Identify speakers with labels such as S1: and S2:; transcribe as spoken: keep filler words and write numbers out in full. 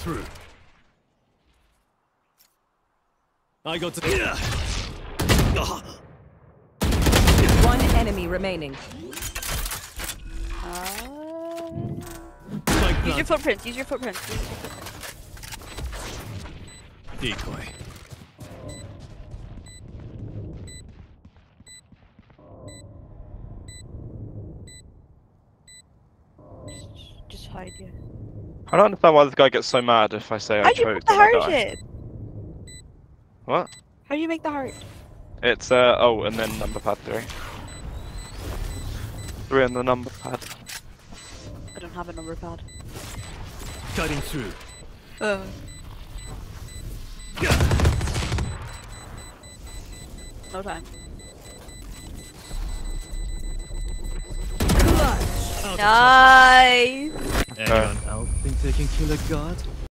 S1: through. I got to.
S2: One enemy remaining.
S3: Uh...
S1: Spike
S3: Use your
S1: plant.
S3: footprints. Use your footprints. Use your footprints.
S1: Decoy.
S3: Just, just hide you.
S4: I don't understand why this guy gets so mad if I say I
S3: How'd you
S4: chose
S3: put the
S4: and I
S3: heart
S4: die.
S3: in?
S4: What?
S3: How do you make the heart?
S4: It's uh oh, and then number pad three. Three on the number pad.
S3: I don't have a number pad.
S1: Cutting through.
S3: Uh. No time.
S1: Out of
S3: Nice.
S1: touch. Anyone else think they can kill a god?